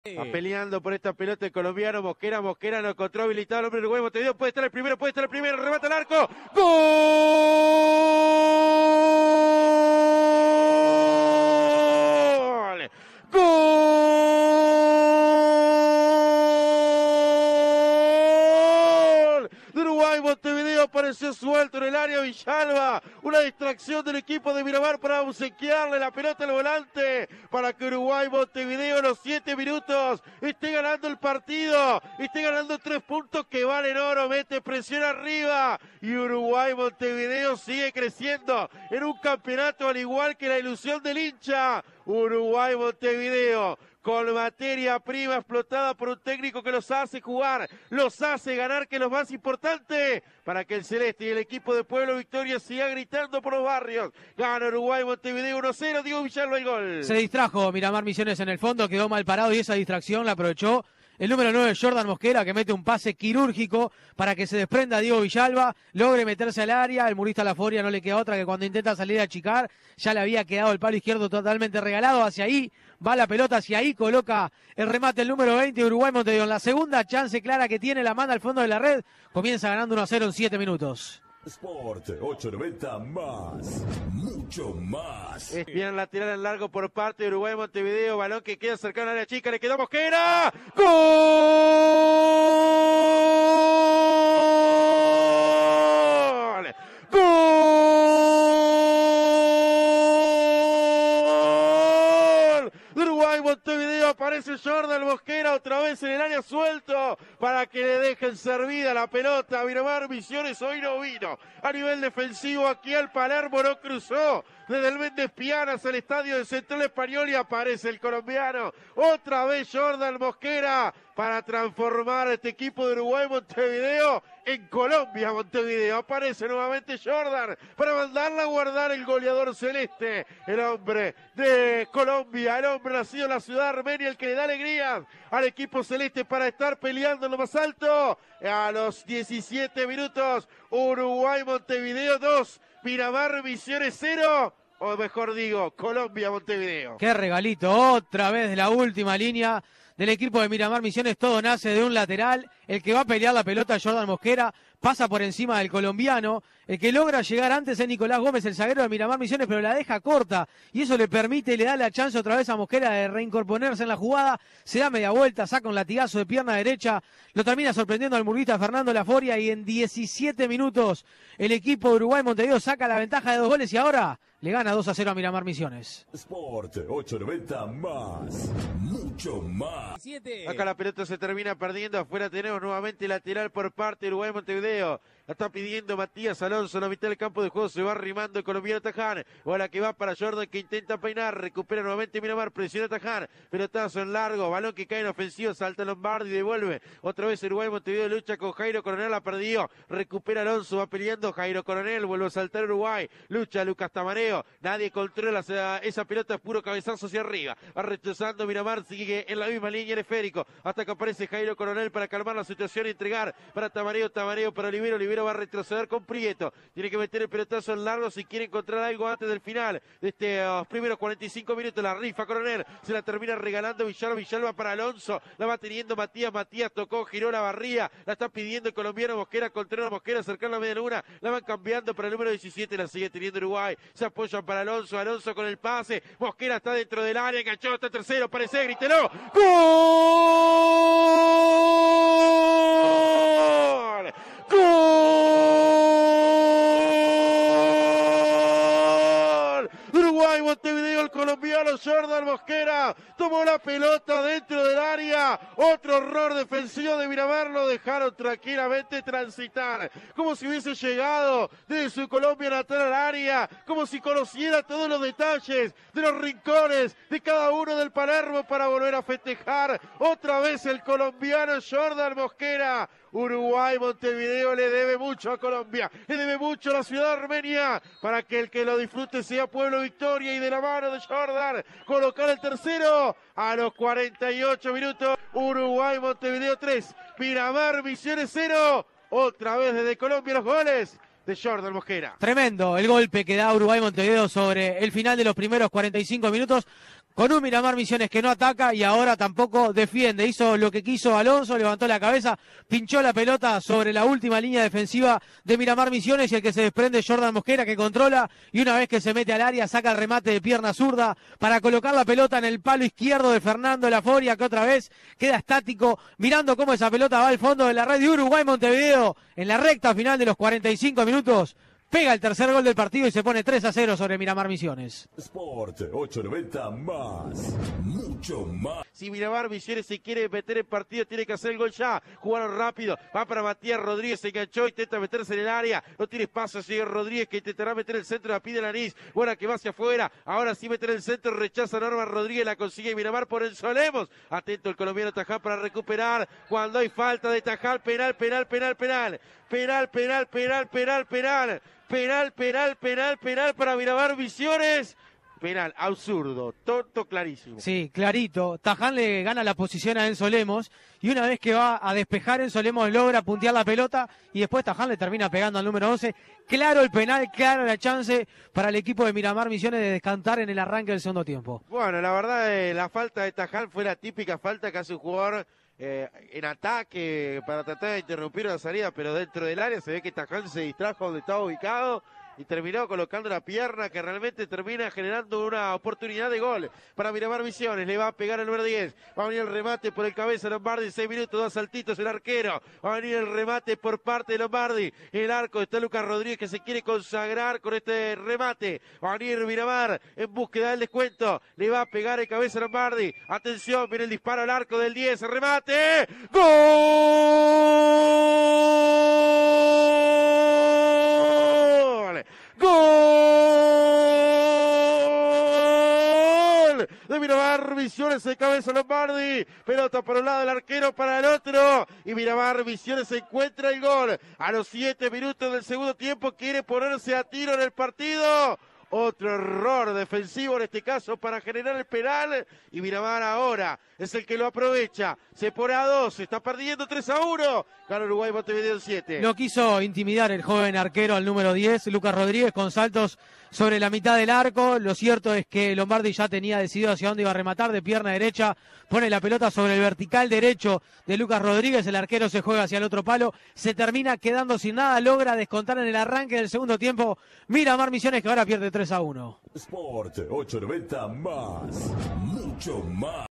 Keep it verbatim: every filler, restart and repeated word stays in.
Va peleando por esta pelota el colombiano Mosquera. Mosquera no encontró habilitado el hombre uruguayo Montevideo. Puede estar el primero, puede estar el primero. Remata el arco. ¡Gol! ¡Gol! De Uruguay Montevideo apareció suelto en el área Villalba. Una distracción del equipo de Miramar para obsequiarle la pelota al volante. Para que Uruguay Montevideo en los siete minutos esté ganando el partido. Esté ganando tres puntos que valen oro. Mete presión arriba. Y Uruguay Montevideo sigue creciendo en un campeonato al igual que la ilusión del hincha. Uruguay Montevideo con materia prima explotada por un técnico que los hace jugar, los hace ganar, que es lo más importante, para que el Celeste y el equipo de Pueblo Victoria siga gritando por los barrios. Gana Uruguay Montevideo uno cero, Diego Villalba el gol. Se distrajo Miramar Misiones en el fondo, quedó mal parado y esa distracción la aprovechó el número nueve, Jordan Mosquera, que mete un pase quirúrgico para que se desprenda Diego Villalba, logre meterse al área. El murista Laforia no le queda otra que cuando intenta salir a achicar, ya le había quedado el palo izquierdo totalmente regalado. Hacia ahí va la pelota, hacia ahí coloca el remate el número veinte, Uruguay Montevideo. En la segunda chance clara que tiene, la manda al fondo de la red, comienza ganando uno a cero en siete minutos. Sport ochocientos noventa más, mucho más. Es bien lateral en largo por parte de Uruguay Montevideo, balón que queda cercano al área chica, le quedó Mosquera. ¡Gol! ¡Gol! Uruguay Montevideo, aparece Jordan Mosquera otra vez en el área suelto para que le dejen servida la pelota a Miramar Misiones. Hoy no vino a nivel defensivo, aquí al Palermo no cruzó desde el Méndez Pianas al estadio de Central Español y aparece el colombiano. Otra vez Jordan Mosquera para transformar a este equipo de Uruguay Montevideo en Colombia Montevideo. Aparece nuevamente Jordan para mandarla a guardar el goleador celeste, el hombre de Colombia, el hombre nacido en la ciudad armenia, el que le da alegría al equipo celeste para estar peleando en lo más alto. A los diecisiete minutos, Uruguay Montevideo dos, Miramar Misiones cero. O mejor digo, Colombia Montevideo. Qué regalito, otra vez de la última línea del equipo de Miramar Misiones. Todo nace de un lateral. El que va a pelear la pelota, Jordan Mosquera, pasa por encima del colombiano. El que logra llegar antes es Nicolás Gómez, el zaguero de Miramar Misiones, pero la deja corta. Y eso le permite y le da la chance otra vez a Mosquera de reincorporarse en la jugada. Se da media vuelta, saca un latigazo de pierna derecha. Lo termina sorprendiendo al murguista Fernando Laforia. Y en diecisiete minutos el equipo de Uruguay Montevideo saca la ventaja de dos goles y ahora le gana dos a cero a Miramar Misiones. Sport ochocientos noventa más, mucho más. Acá la pelota se termina perdiendo. Afuera tenemos nuevamente lateral por parte de Uruguay Montevideo. La está pidiendo Matías Alonso en la mitad del campo de juego. Se va arrimando el colombiano Taján. Bola que va para Jordan, que intenta peinar. Recupera nuevamente Miramar. Presiona Taján. Pelotazo en largo. Balón que cae en ofensivo. Salta Lombardi y devuelve. Otra vez Uruguay Montevideo lucha con Jairo Coronel. La perdió. Recupera Alonso. Va peleando Jairo Coronel. Vuelve a saltar Uruguay. Lucha Lucas Tamareo. Nadie controla esa, esa pelota. Es puro cabezazo hacia arriba. Va rechazando Miramar. Sigue en la misma línea el esférico. Hasta que aparece Jairo Coronel para calmar la situación y entregar para Tamareo. Tamareo para Olivero. Olivero va a retroceder con Prieto. Tiene que meter el pelotazo en largo si quiere encontrar algo antes del final de estos uh, primeros cuarenta y cinco minutos. La rifa Coronel. Se la termina regalando Villalba. Villalba para Alonso. La va teniendo Matías. Matías tocó, giró la barría. La está pidiendo el colombiano Mosquera. Contreras Mosquera cercano a la media luna. La van cambiando para el número diecisiete. La sigue teniendo Uruguay. Se apoyan para Alonso. Alonso con el pase. Mosquera está dentro del área. Enganchado hasta tercero. Parece, grítelo. ¡Gol! ¡Gol! Uruguay Montevideo, el colombiano Jordan Mosquera tomó la pelota dentro del área. Otro error defensivo de Miramar, lo dejaron tranquilamente transitar, como si hubiese llegado desde su Colombia natal al área, como si conociera todos los detalles de los rincones de cada uno del Palermo para volver a festejar. Otra vez el colombiano Jordan Mosquera. Uruguay Montevideo le debe mucho a Colombia, le debe mucho a la ciudad armenia, para que el que lo disfrute sea Pueblo Victoria, y de la mano de Jordan colocar el tercero a los cuarenta y ocho minutos. Uruguay Montevideo tres, Miramar Misiones cero. Otra vez desde Colombia los goles de Jordan Mosquera. Tremendo el golpe que da Uruguay Montevideo sobre el final de los primeros cuarenta y cinco minutos. con un Miramar Misiones que no ataca y ahora tampoco defiende. Hizo lo que quiso Alonso, levantó la cabeza, pinchó la pelota sobre la última línea defensiva de Miramar Misiones y el que se desprende Jordan Mosquera, que controla y una vez que se mete al área saca el remate de pierna zurda para colocar la pelota en el palo izquierdo de Fernando Laforia, que otra vez queda estático mirando cómo esa pelota va al fondo de la red de Uruguay Montevideo en la recta final de los cuarenta y cinco minutos. Pega el tercer gol del partido y se pone tres a cero sobre Miramar Misiones. Sport ochocientos noventa más, mucho más. Si Miramar Misiones se quiere meter en partido, tiene que hacer el gol ya. Jugaron rápido, va para Matías Rodríguez, se enganchó, intenta meterse en el área. No tiene espacio, sigue Rodríguez que intentará meter el centro, la pide Lanís. Buena que va hacia afuera, ahora sí meter el centro, rechaza Norman Rodríguez, la consigue Miramar por el Solemos. Atento el colombiano Taján para recuperar. Cuando hay falta de Taján, penal, penal, penal, penal. Penal, penal, penal, penal, penal. Penal, penal, penal, penal para Miramar Misiones. Penal, absurdo, tonto, clarísimo. Sí, clarito. Taján le gana la posición a Enzo Lemos y una vez que va a despejar, Enzo Lemos logra puntear la pelota y después Taján le termina pegando al número once. Claro el penal, claro la chance para el equipo de Miramar Misiones de descantar en el arranque del segundo tiempo. Bueno, la verdad, eh, la falta de Taján fue la típica falta que hace un jugador eh, en ataque para tratar de interrumpir la salida, pero dentro del área se ve que Taján se distrajo donde estaba ubicado y terminó colocando la pierna que realmente termina generando una oportunidad de gol para Miramar Misiones. Le va a pegar el número diez, va a venir el remate por el cabeza de Lombardi, seis minutos, dos saltitos el arquero, va a venir el remate por parte de Lombardi, en el arco está Lucas Rodríguez que se quiere consagrar con este remate, va a venir Miramar en búsqueda del descuento, le va a pegar el cabeza de Lombardi, atención, viene el disparo al arco del diez, el remate, ¡gol! ¡Gol! De Miramar Misiones de cabeza Lombardi. Pelota por un lado, el arquero para el otro. Y Miramar Misiones encuentra el gol. A los siete minutos del segundo tiempo quiere ponerse a tiro en el partido. Otro error defensivo en este caso para generar el penal. Y Miramar ahora es el que lo aprovecha. Se pone a dos, está perdiendo tres a uno. Gana Uruguay Montevideo siete. Lo quiso intimidar el joven arquero al número diez, Lucas Rodríguez, con saltos sobre la mitad del arco. Lo cierto es que Lombardi ya tenía decidido hacia dónde iba a rematar, de pierna derecha. Pone la pelota sobre el vertical derecho de Lucas Rodríguez. El arquero se juega hacia el otro palo. Se termina quedando sin nada. Logra descontar en el arranque del segundo tiempo Miramar Misiones, que ahora pierde tres a uno. Sport ochocientos noventa más, mucho más.